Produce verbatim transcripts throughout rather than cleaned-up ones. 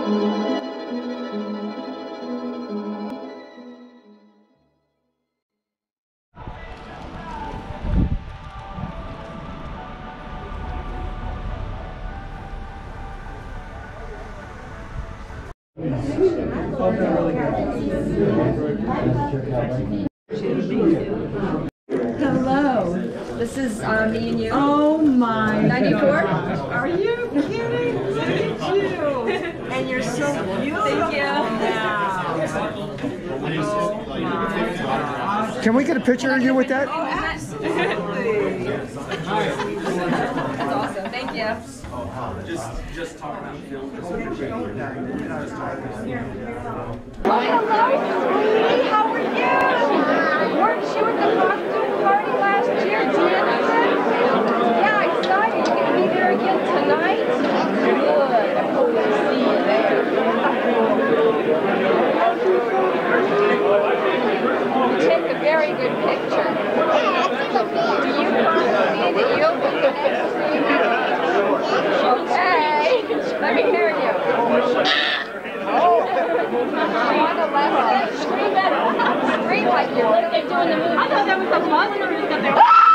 Hello. This is um, me and you. Oh my ninety-four? Are you kidding? Look at you. And you're so beautiful. Thank you. Now. Oh my God. Can we get a picture of you with that? Oh, absolutely. That's awesome. Thank you. Just, just talk about film. Hello, sweetie. How are you? Weren't you at the costume party last year, Jansen? Yeah, excited. You gonna be there again tonight? Good. I hope to see you there. You take a very good picture. Do you promise me that you'll be the next screen? Okay, let me hear you. Oh, on the left, scream that, scream like you're really doing the movie. I thought that was a monster or something.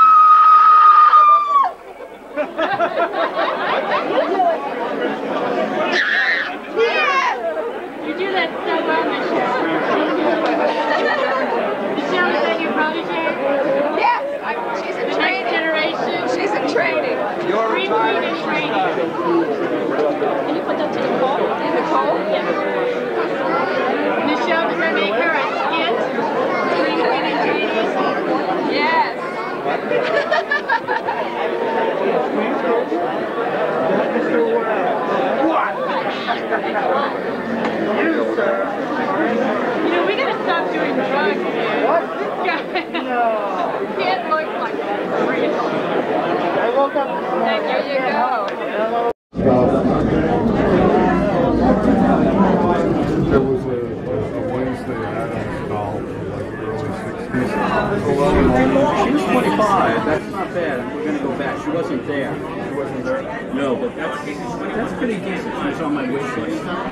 You do that so well, Michelle. Michelle, is that your protege? Yes, I'm, she's in The training. next generation. She's in training. Free food and training. Can you put that to Nicole? Nicole? Yeah. Michelle, does that make her a skit? Free food and training? Yes. You know, we gotta stop doing drugs here. What? This guy. No. Can't look like that. Real. I woke up. There you go. There was a, a Wednesday Addams doll, like early sixties. She was twenty-five. That's not bad. We're gonna go back. She wasn't there. She wasn't there. No, but that's that's pretty decent. She was on my wish list.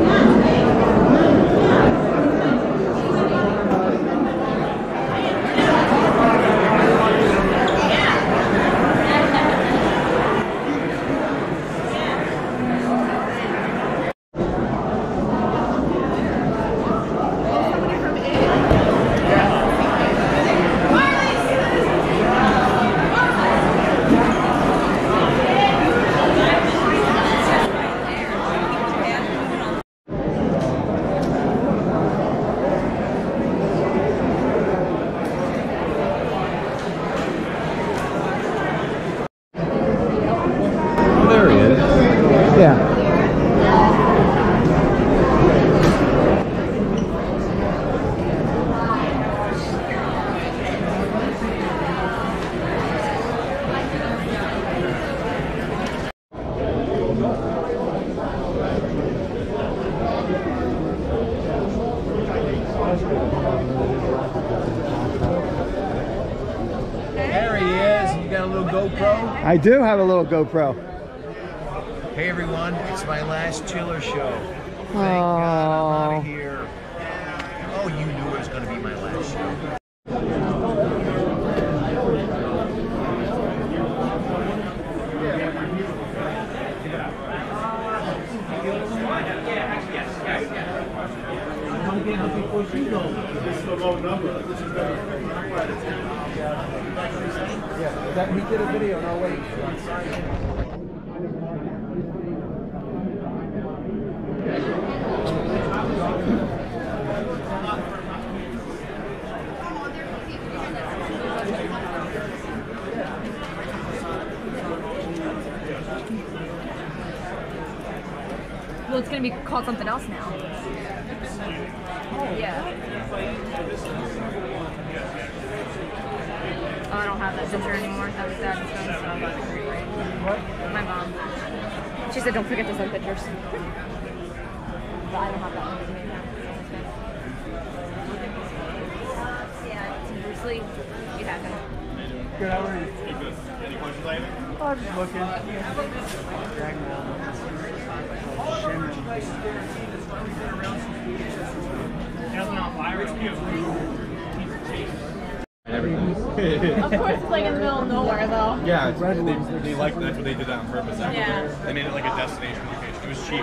There he is. Yeah. There he is. You got a little GoPro? I do have a little GoPro. Hey everyone, it's my last Chiller show. Thank Oh. God I'm out of here. Oh, you knew it was going to be my last show. This is the low number. This is the Yeah, that, he did a video. No, wait. Well, it's going to be called something else now. Yeah. Oh, I don't have that picture anymore. That was Dad's phone, so I'm about to agree, right? What? My mom. She said, don't forget to send pictures. But I don't have that one with me now. Yeah, it's Bruce Lee. You have him. Good, how are you? Any questions, Landon? Oh, I'm just looking. Dragon Ball. Shimmer. Of course, it's like in the middle of nowhere, though. Yeah, it's, they, they like that's what they did that on purpose. Actually. Yeah. They made it like a destination location. It was cheap.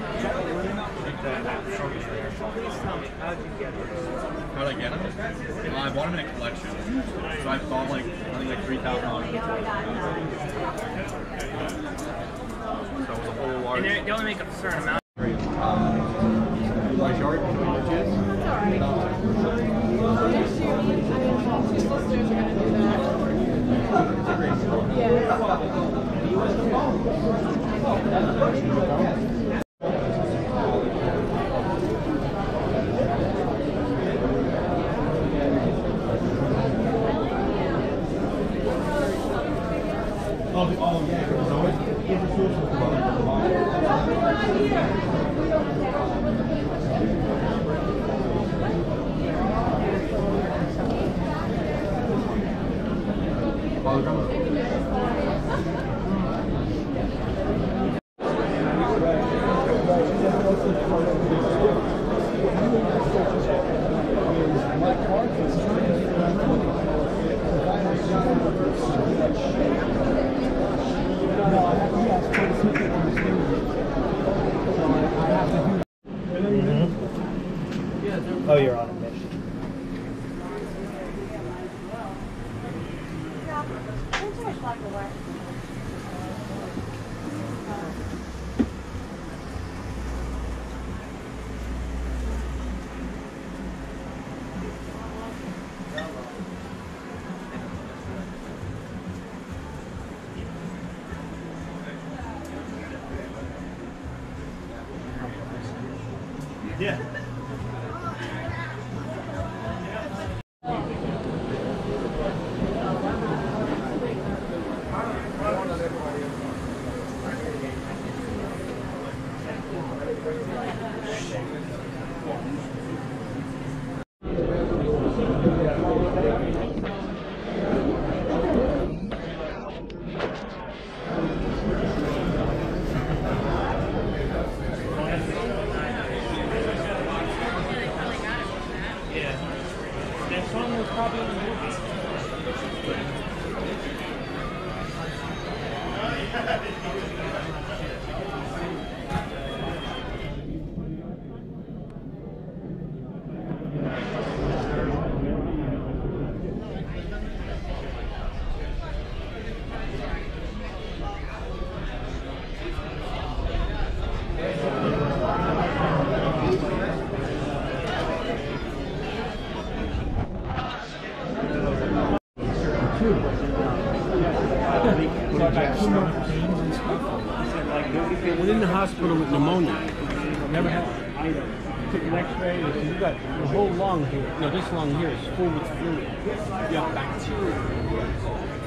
How did I get them? Well, I bought them in a collection, so I bought like I think like three thousand dollars. So it was a whole large. And they only make a certain amount. Um, my yard, That's alright. Next year, I mean, two sisters are gonna do that. Oh, oh yeah. Oh, you're on a mission. Yeah. That song was probably in the movie. I went in the hospital with pneumonia. Never had it. Took an x-ray. You got the whole lung here. No, this lung here is full with fluid. You have bacteria.